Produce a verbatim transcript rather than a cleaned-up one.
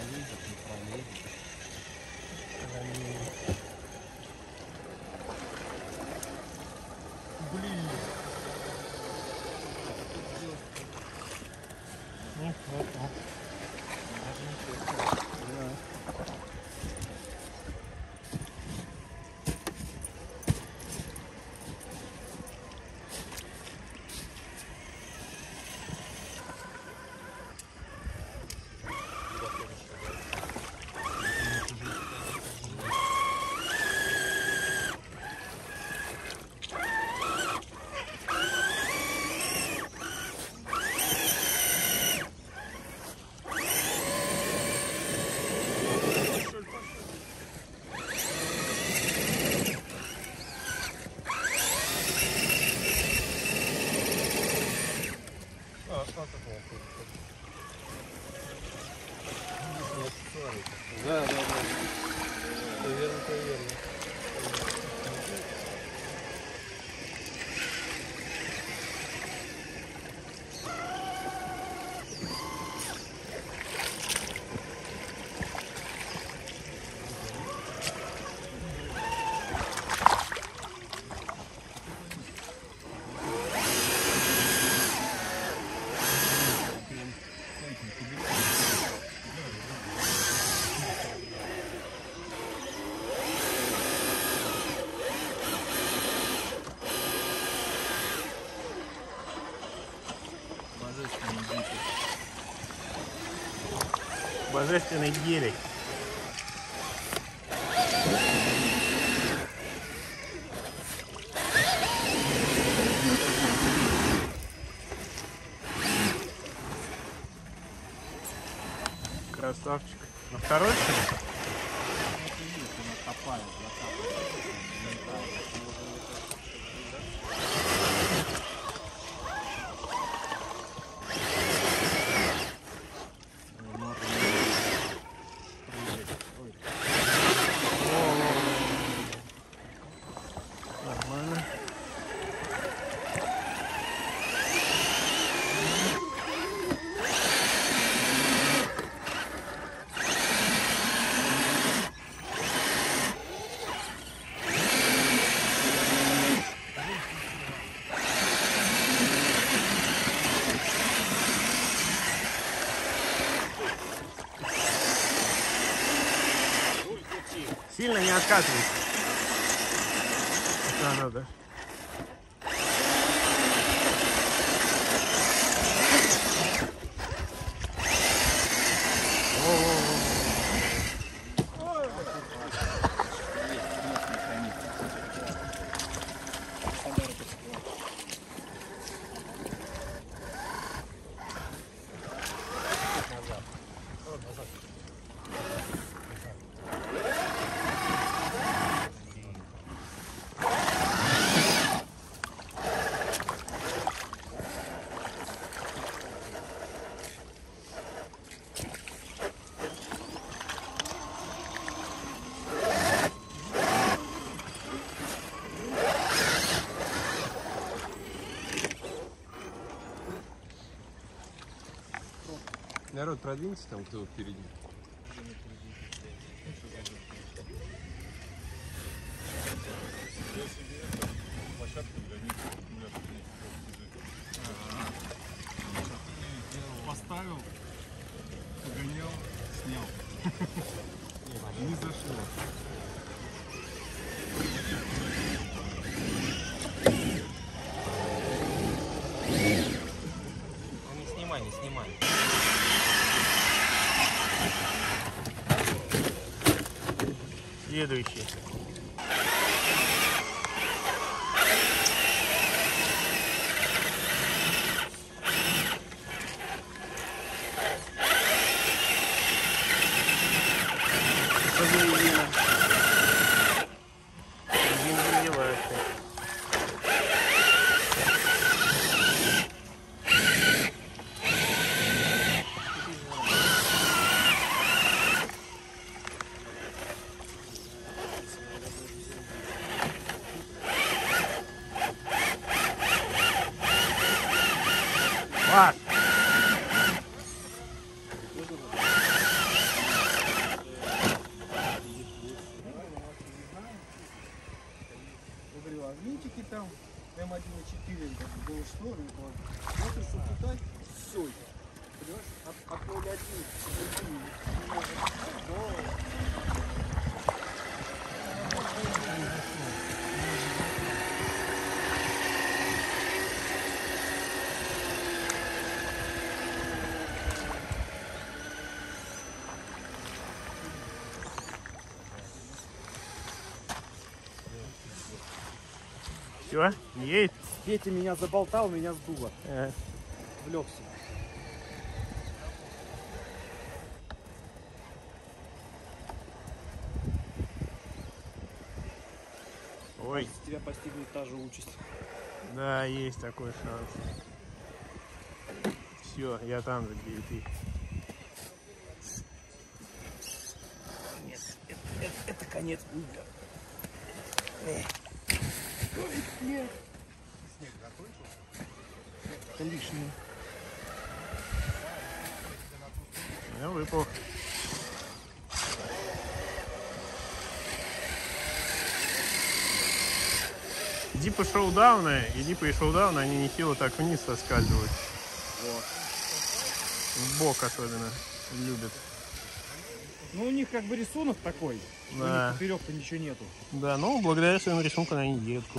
пролезет, не пролезет. Блин. Вот, вот, вот. Даже ничего. Да. Да, да, да. Наверное, наверное. Божественный гелик. Красавчик. На второй что ли? Нормально. Сильно не откатывайся. Да, надо. Народ, продвиньте там, кто впереди. Поставил, погонял, снял. Не зашло. Не снимай, не снимай. Следующий. Все, едет. Петя меня заболтал, меня сдуло. Э, Влекся. Ой, Тебя постигнет та же участь. да, есть такой шанс. Все, я там же, где и ты. Нет, это, это, это конец будет. Эх. Ой, нет. Снег закончился? Это лишнее. Я выпал. Иди по шоу-дауну, иди по шоу-дауну, они нехило так вниз соскальзывают. Вот. В бок особенно любят. Ну, у них как бы рисунок такой. Да. У них поперек-то ничего нету. Да, ну благодаря своему рисунку они едут.